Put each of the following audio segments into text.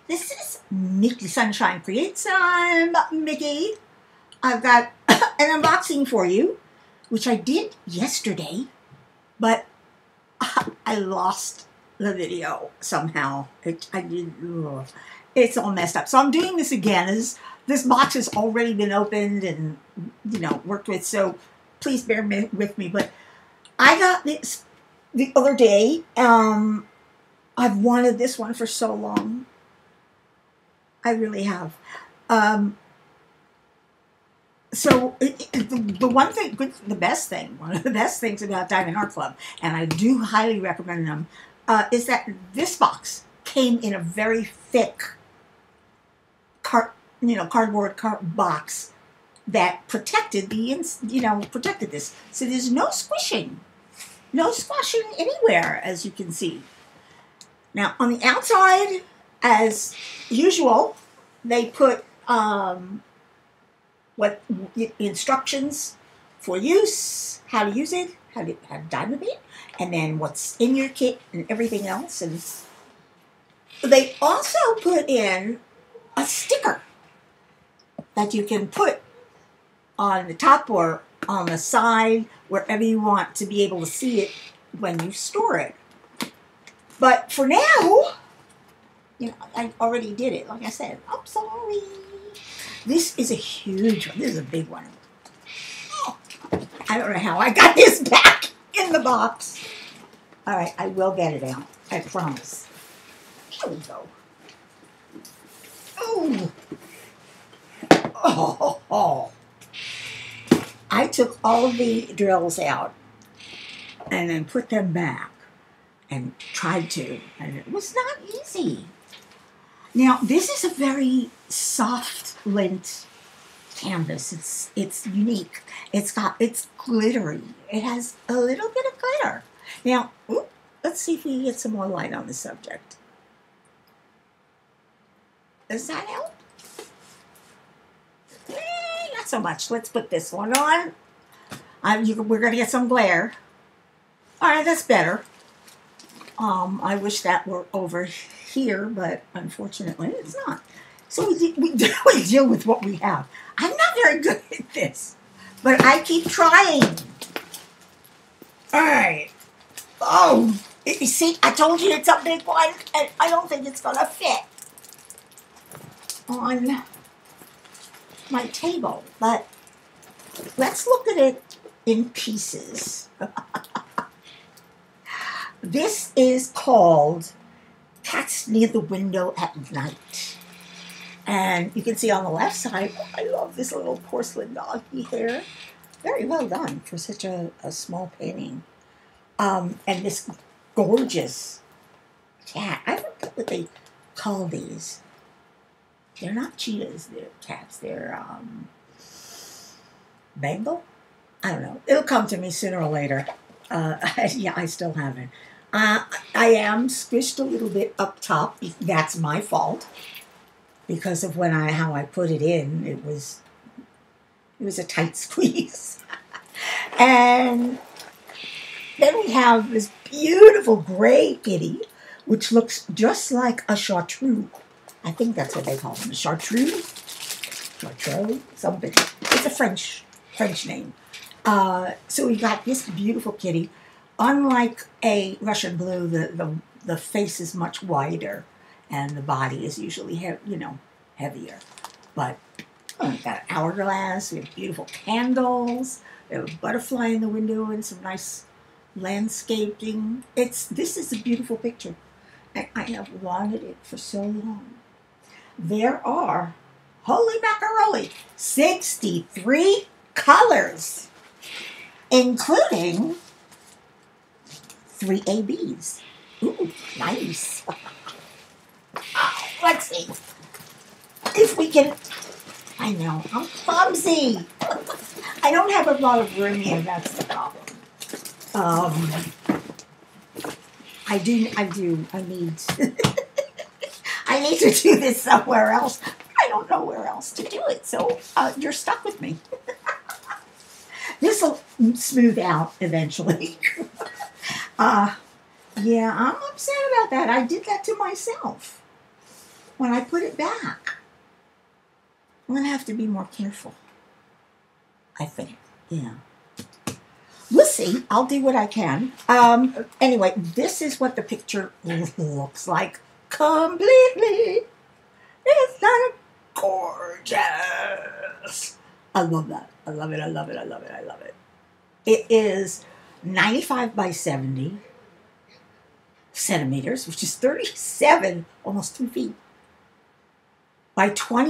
This is Mickey Sunshine Creates. I'm Mickey. I've got an unboxing for you, which I did yesterday, but I lost the video somehow. It's all messed up. So I'm doing this again. This box has already been opened and, worked with, so please bear with me. But I got this the other day. I've wanted this one for so long. I really have. So one of the best things about Diamond Art Club, and I do highly recommend them, is that this box came in a very thick cardboard box that protected protected this. So there's no squishing anywhere, as you can see. Now on the outside, as usual, they put instructions for use, how to use it, how to diamond it, and then what's in your kit and everything else. And they also put in a sticker that you can put on the top or on the side, wherever you want to be able to see it when you store it. But for now, I already did it, like I said. I'm sorry. This is a huge one. This is a big one. Oh, I don't know how I got this back in the box. All right, I will get it out. I promise. Here we go. Oh. Oh. I took all the drills out and then put them back and tried to, and it was not easy. Now, this is a very soft lint canvas. It's unique. It's glittery. It has a little bit of glitter. Now, let's see if we can get some more light on the subject. Does that help? Not so much. Let's put this one on. We're going to get some glare. All right, that's better. I wish that were over here, but unfortunately it's not. So we deal with what we have. I'm not very good at this, but I keep trying. All right. Oh, you see, I told you it's a big one, and I don't think it's going to fit on my table, but let's look at it in pieces. This is called Cats Near the Window at Night. And you can see on the left side, I love this little porcelain doggy hair. Very well done for such a small painting. And this gorgeous cat. I forget what they call these. They're not cheetahs, they're cats. They're Bengal? I don't know. It'll come to me sooner or later. Yeah, I still haven't. I am squished a little bit up top. That's my fault because of how I put it in. It was a tight squeeze. And then we have this beautiful gray kitty, which looks just like a chartreuse. I think that's what they call them, a chartreuse, something. It's a French name. So we got this beautiful kitty. Unlike a Russian blue, the face is much wider, and the body is usually heavier. But we got an hourglass. We have beautiful candles. We have a butterfly in the window and some nice landscaping. This is a beautiful picture. I have wanted it for so long. There are, holy macaroni, 63 colors, including 3 ABs. Ooh, nice. Let's see if we can. I know, I'm clumsy. I don't have a lot of room here, that's the problem. I need I need to do this somewhere else. I don't know where else to do it, so you're stuck with me. This will smooth out eventually. Yeah, I'm upset about that. I did that to myself. when I put it back, I'm going to have to be more careful. I think. Yeah. We'll see. I'll do what I can. Anyway, this is what the picture looks like completely. It's not gorgeous. I love that. I love it. I love it. I love it. I love it. It is 95 by 70 centimeters, which is 37, almost 2 feet, by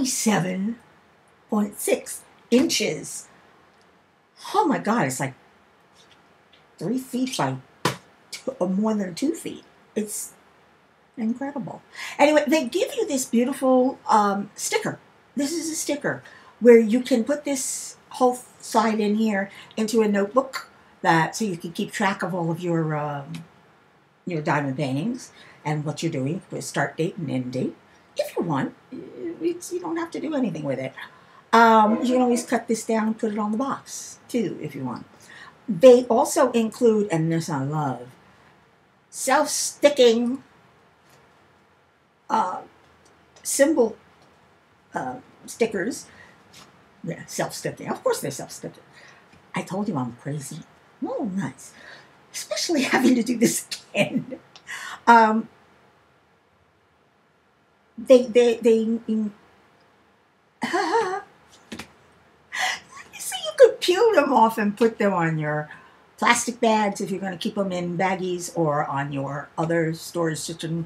27.6 inches. Oh my God, it's like 3 feet by more than 2 feet. It's incredible. Anyway, they give you this beautiful sticker. This is a sticker where you can put this whole side in here into a notebook so you can keep track of all of your diamond paintings and what you're doing with start date and end date. If you want, you don't have to do anything with it. You can always cut this down and put it on the box too if you want. They also include, and this I love, self-sticking symbol stickers. Yeah, self-sticking. Of course they're self-sticking. I told you I'm crazy. Oh, nice. Especially having to do this again. You see, you could peel them off and put them on your plastic bags if you're going to keep them in baggies, or on your other storage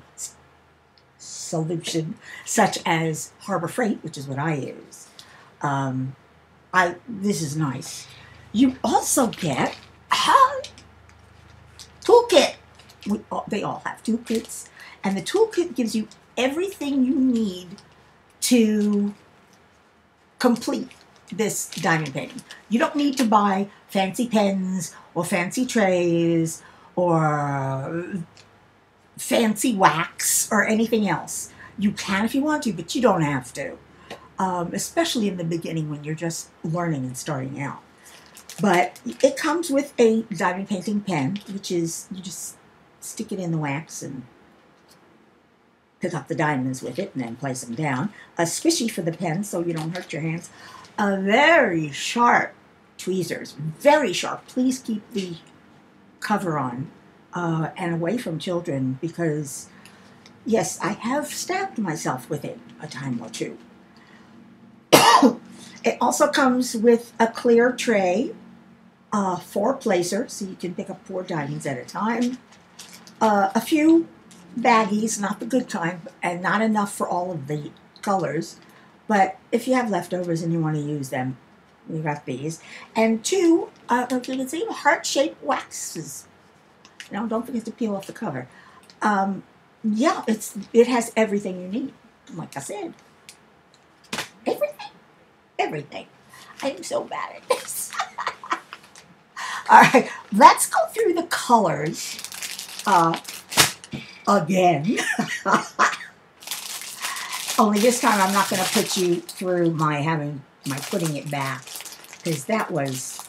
solution, such as Harbor Freight, which is what I use. This is nice. You also get a toolkit. They all have toolkits, and the toolkit gives you everything you need to complete this diamond painting. You don't need to buy fancy pens or fancy trays or fancy wax or anything else. You can if you want to, but you don't have to. Especially in the beginning when you're just learning and starting out. But it comes with a diamond painting pen, which is, you just stick it in the wax and pick up the diamonds with it and then place them down. A squishy for the pen so you don't hurt your hands. A very sharp tweezers, very sharp. Please keep the cover on and away from children, because yes, I have stabbed myself with it a time or two. It also comes with a clear tray, 4-placer, so you can pick up 4 diamonds at a time. A few baggies, not the good kind, and not enough for all of the colors. But if you have leftovers and you want to use them, you got these. And 2, if you can see, heart-shaped waxes. Now, don't forget to peel off the cover. Yeah, it has everything you need. Like I said, everything. I'm so bad at this. All right, let's go through the colors again. Only this time I'm not going to put you through my putting it back, because that was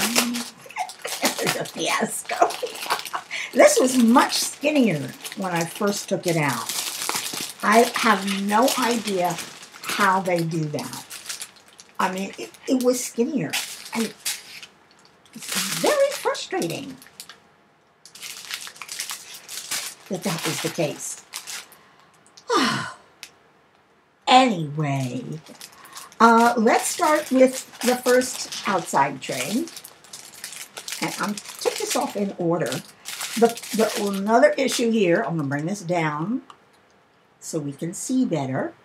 a fiasco. This was much skinnier when I first took it out. I have no idea how they do that. I mean, it was skinnier, and it's very frustrating that was the case. Anyway, let's start with the first outside tray. And I'm took this off in order. Another issue here, I'm going to bring this down so we can see better.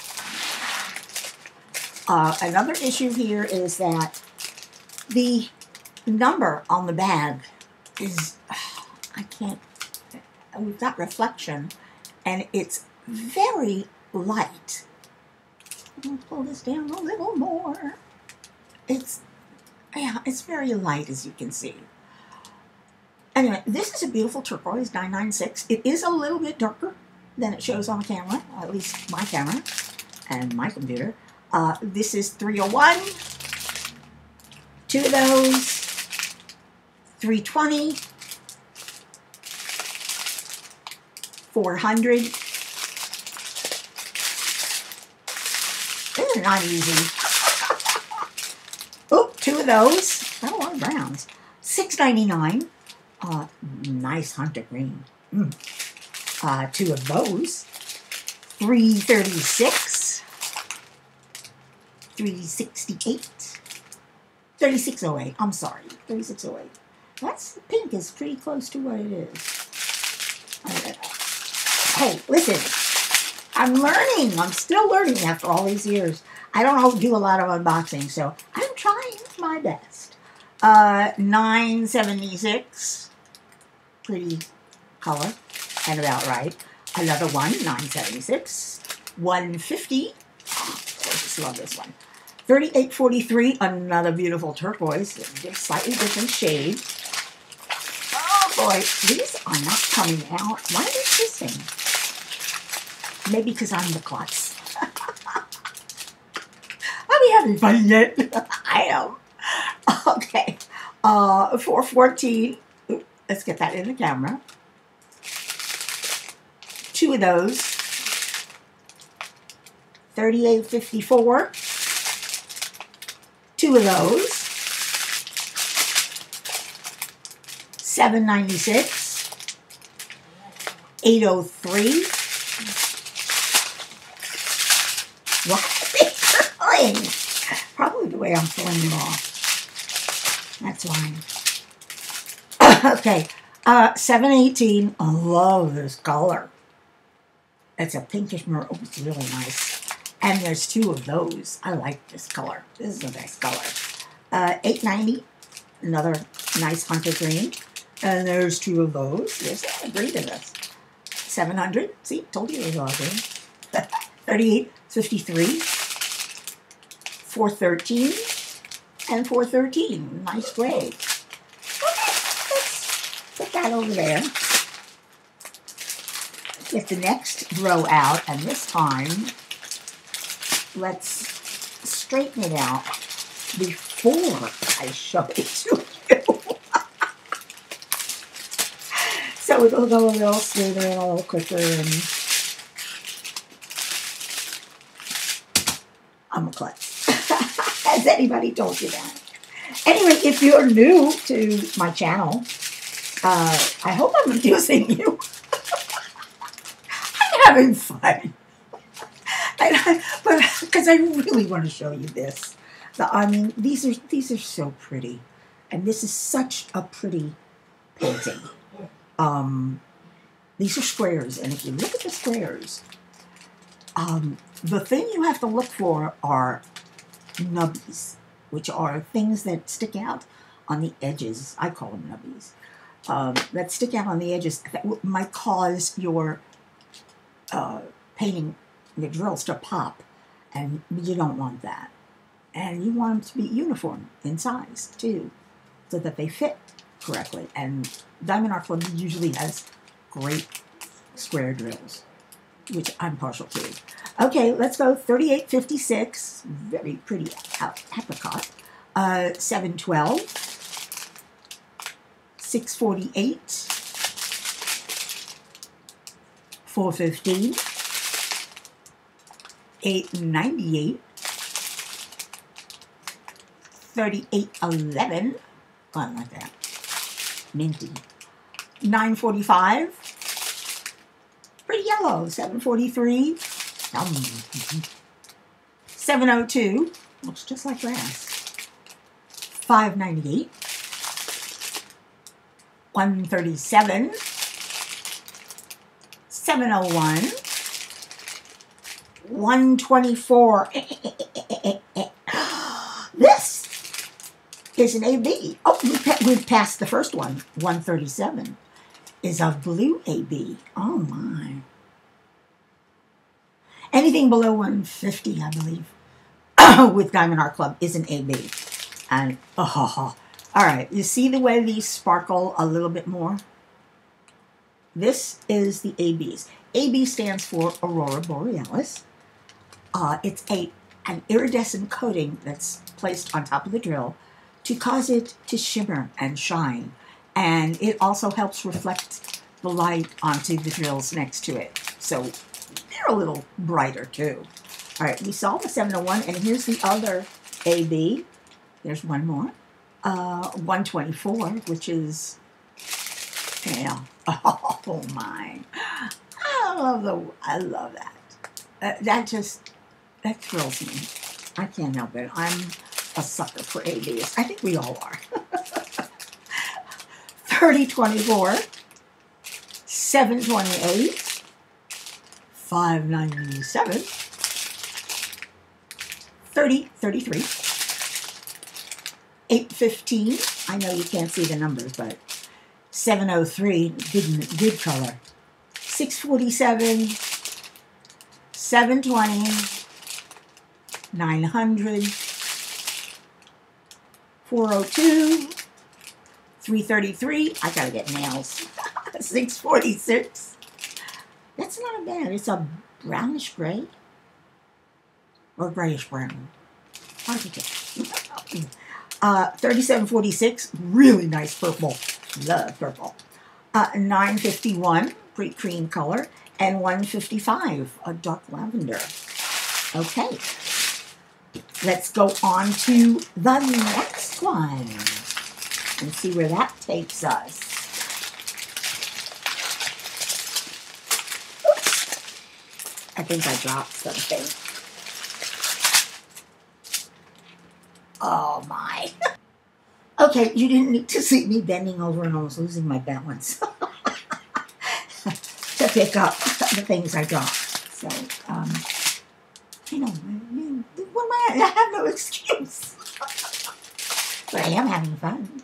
Another issue here is that the number on the bag is, we've got reflection, and it's very light. I'm going to pull this down a little more. It's very light, as you can see. Anyway, this is a beautiful turquoise 996. It is a little bit darker than it shows on camera, at least my camera and my computer. This is 301, 2 of those, 320, 400, That's not easy. Oh, 2 of those. Got a lot of browns. $6.99. Nice hunter green. 2 of those. $3.36. $3.68. $36.08. I'm sorry, $36.08. That's pink is pretty close to what it is. Hey, listen. I'm learning. I'm still learning after all these years. I don't do a lot of unboxing, so I'm trying my best. $9.76. Pretty color. And about right. Another one, $9.76. $1.50. Oh, I just love this one. $38.43. Another beautiful turquoise. Slightly different shade. Oh boy, these are not coming out. Why are they kissing? Maybe because I'm the klutz. Are we having fun yet? I am. Okay. $4.14. Let's get that in the camera. 2 of those. $38.54. 2 of those. $7.96. $8.03. Why are they curling? Probably the way I'm pulling them off. That's fine. Okay. $7.18. I love this color. It's a pinkish maroon. Oh, it's really nice. And there's 2 of those. I like this color. This is a nice color. $8.90. Another nice hunter green. And there's 2 of those. There's a lot of green in this. $700. See, told you there's a lot of green. $38.53. $4.13. And $4.13. Nice gray. Okay, let's put that over there. Get the next row out, and this time, let's straighten it out before I show it to you. So it'll go a little smoother and a little quicker. And I'm a klutz. Has anybody told you that? Anyway, if you're new to my channel, I hope I'm amusing you. Having fun, but because I really want to show you this. I mean, these are so pretty, and this is such a pretty painting. These are squares, and if you look at the squares, the thing you have to look for are nubbies, which are things that stick out on the edges. I call them nubbies. That stick out on the edges that might cause your painting the drills to pop, and you don't want that. And you want them to be uniform in size too, so that they fit correctly. And Diamond Art Club usually has great square drills, which I'm partial to. Okay, let's go. $38.56. Very pretty apricot. $7.12. $6.48. $4.15. $8.98. $38.11. Oh, I like that. Minty. $9.45. Pretty yellow. $7.43. $7.02. Looks just like grass. $5.98. $1.37. $7.01. $1.24. This is an AB. Oh, we've passed the first one. $1.37 is a blue AB. Oh my. Anything below $1.50, I believe, with Diamond Art Club is an AB. And all right, you see the way these sparkle a little bit more? This is the ABs. AB stands for Aurora Borealis. It's an iridescent coating that's placed on top of the drill to cause it to shimmer and shine. And it also helps reflect the light onto the drills next to it. So they're a little brighter too. All right, we saw the 701, and here's the other AB. There's one more. 124, which is, yeah. Oh my! I love that. That thrills me. I can't help it. I'm a sucker for ABs. I think we all are. 3024, 728, 597, 3033, 815. I know you can't see the numbers, but 703, good color. 647, 720, 900, 402, 333. I gotta get nails. 646. That's not bad. It's a brownish gray or grayish brown. Hard to tell. 3746. Really nice purple. Love purple. 951, pretty cream color, and 155, a dark lavender. Okay, let's go on to the next one and see where that takes us. Oops. I think I dropped something. Oh my. Okay, you didn't need to see me bending over and almost losing my balance to pick up the things I dropped. So, you know, I have no excuse. But I am having fun.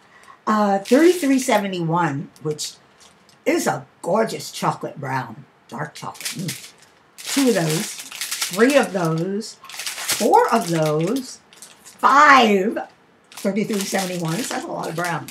3371, which is a gorgeous chocolate brown, dark chocolate. 2 of those, 3 of those, 4 of those, 5 3371s. That's a lot of brown.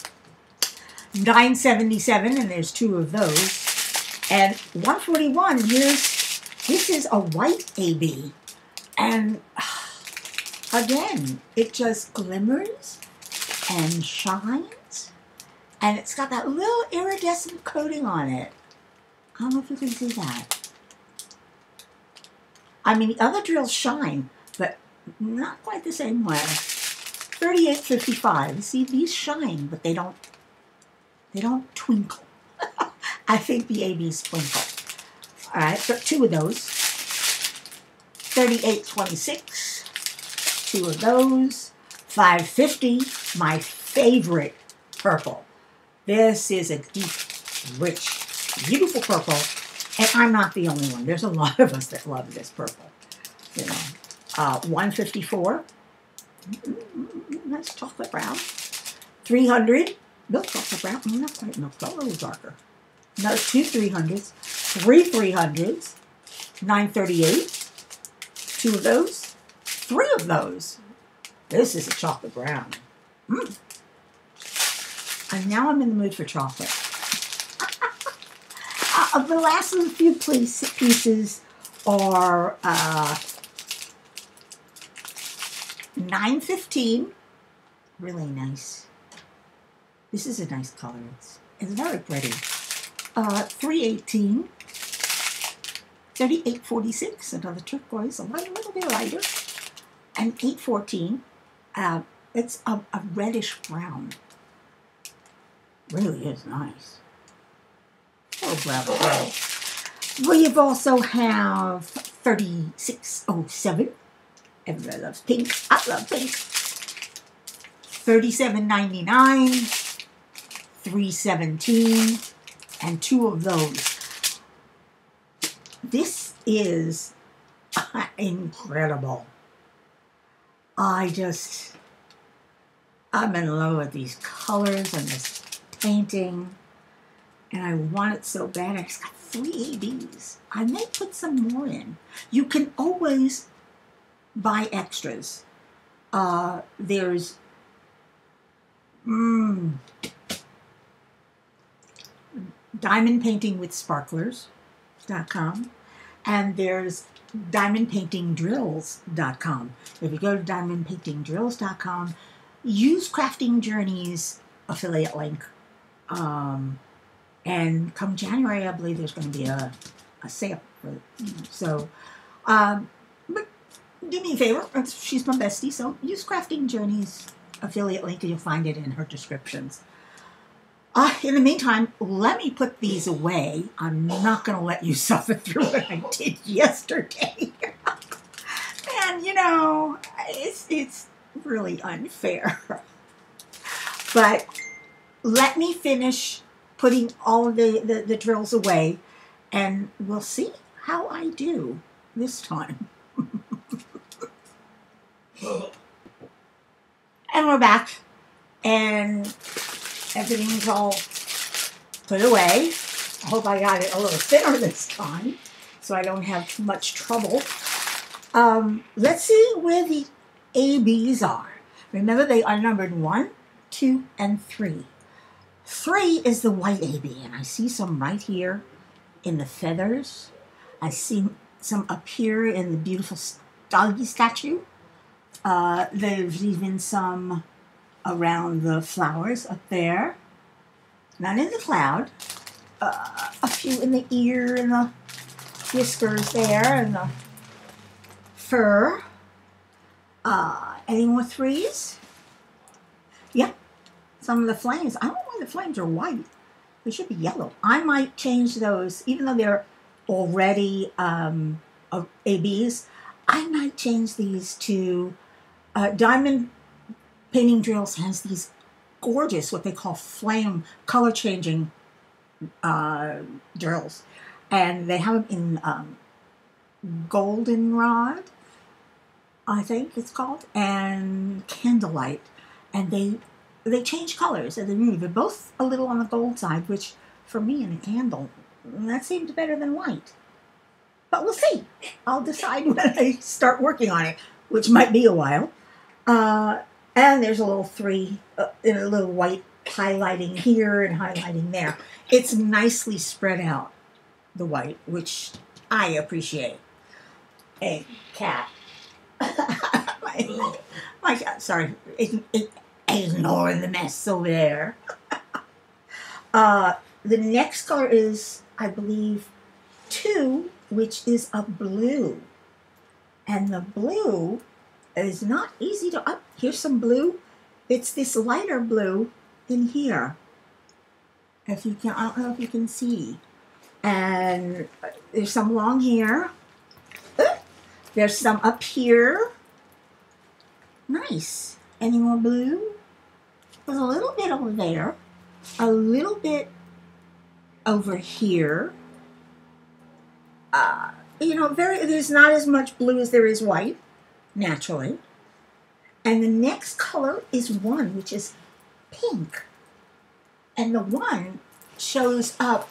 977, and there's 2 of those. And 141, this is a white AB. And again, it just glimmers and shines. And it's got that little iridescent coating on it. I don't know if you can see that. I mean, the other drills shine, but not quite the same way. 3855. See, these shine, but they don't twinkle. I think the ABs twinkle. All right, so 2 of those. 3826. 2 of those. 550. My favorite purple. This is a deep, rich, beautiful purple, and I'm not the only one. There's a lot of us that love this purple. You know, 154. Nice chocolate brown. 300, milk chocolate brown. Not quite milk chocolate, a little darker. Another 2 300s, 3 300s, 938, 2 of those, 3 of those. This is a chocolate brown. And now I'm in the mood for chocolate. The last of the few pieces are 915. Really nice. This is a nice color. It's very pretty. 318. 3846. Another turquoise. A little bit lighter. And 814. It's a reddish brown. Really is nice. Oh, brown. We also have 3607. Everybody loves pink. I love pink. 3799, 317, and 2 of those. This is incredible. I'm in love with these colors and this painting, and I want it so bad. I just got 3 ABs. I may put some more in. You can always buy extras. There's Diamond Painting with Sparklers.com, and there's DiamondPaintingDrills.com. If you go to DiamondPaintingDrills.com, use Crafting Journeys affiliate link, and come January, I believe there's going to be a sale. So do me a favor. She's my bestie, so use Crafting Journey's affiliate link and you'll find it in her descriptions. In the meantime, let me put these away. I'm not going to let you suffer through what I did yesterday. And, you know, it's really unfair. But let me finish putting all of the drills away, and we'll see how I do this time. And we're back, and everything's all put away. I hope I got it a little thinner this time, so I don't have too much trouble. Let's see where the ABs are. Remember, they are numbered 1, 2, and 3. 3 is the white AB, and I see some right here in the feathers. I see some up here in the beautiful doggy statue. There's even some around the flowers up there. None in the cloud. A few in the ear and the whiskers there and the fur. Any more 3s? Yeah. Some of the flames. I don't know why the flames are white. They should be yellow. I might change those, even though they're already ABs. I might change these to Diamond Painting Drills has these gorgeous, what they call flame, color-changing drills. And they have them in goldenrod, I think it's called, and candlelight. And they change colors as they move. They're both a little on the gold side, which for me in a candle, that seemed better than white. But we'll see. I'll decide when I start working on it, which might be a while. And there's a little 3, in a little white highlighting here and highlighting there. It's nicely spread out, the white, which I appreciate. Hey, cat. my cat, sorry. Ignoring the mess over there. The next color is, I believe, 2, which is a blue. And the blue is not easy to... here's some blue. It's this lighter blue in here. If you can, I don't know if you can see. And there's some along here. There's some up here. Nice. Any more blue? There's a little bit over there. A little bit over here. You know, there's not as much blue as there is white, naturally. And the next color is 1, which is pink. And the 1 shows up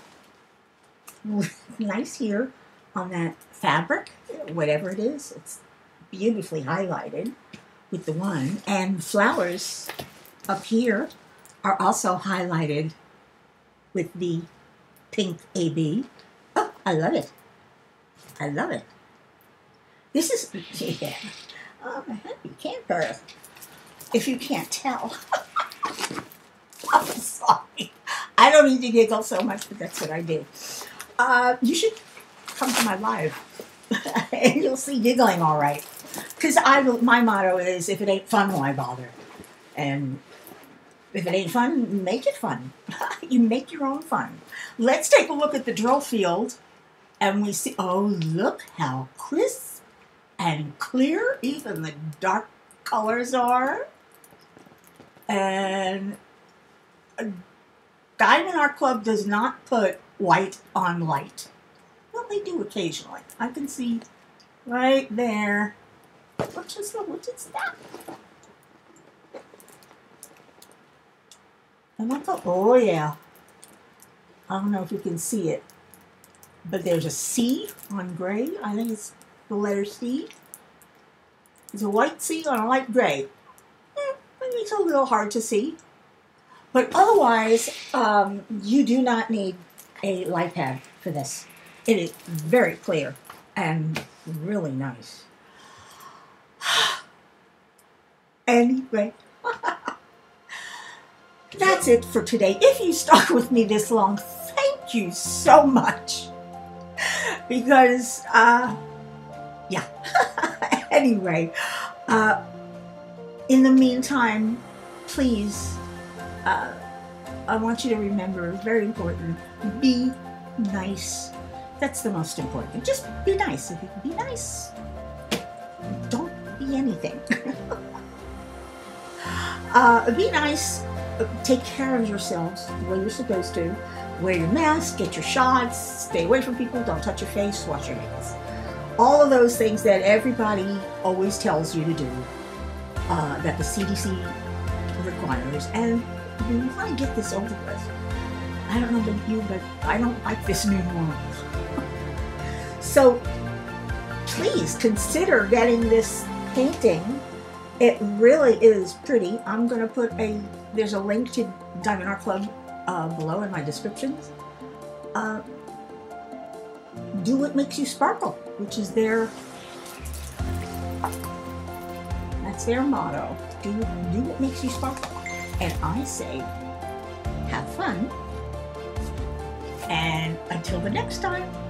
nice here on that fabric, whatever it is. It's beautifully highlighted with the 1. And flowers up here are also highlighted with the pink AB. Oh, I love it. I love it. This is, yeah, I'm a happy camper, if you can't tell. I'm sorry. I don't need to giggle so much, but that's what I do. You should come to my live, and you'll see giggling all right. Because my motto is, if it ain't fun, why bother? And if it ain't fun, make it fun. You make your own fun. Let's take a look at the drill field. And we see, oh, look how crisp and clear even the dark colors are. And Diamond Art Club does not put white on light. Well, they do occasionally. I can see right there. What is that? And I thought, oh yeah. I don't know if you can see it. But there's a C on gray. I think it's the letter C. It's a white C on a light gray. It makes it a little hard to see. But otherwise, you do not need a light pad for this. It is very clear and really nice. Anyway, that's it for today. If you stuck with me this long, thank you so much. Because, yeah. Anyway, in the meantime, please, I want you to remember, it's very important, be nice. That's the most important. Just be nice. If you can be nice, don't be anything. Be nice. Take care of yourselves the way you're supposed to. Wear your mask, get your shots, stay away from people, don't touch your face, wash your hands. All of those things that everybody always tells you to do, that the CDC requires, and we want to get this over with. I don't know about you, but I don't like this new normal. So please consider getting this painting. It really is pretty. I'm going to put there's a link to Diamond Art Club below in my descriptions. Do what makes you sparkle, which is that's their motto. Do what makes you sparkle. And I say, have fun. And until the next time.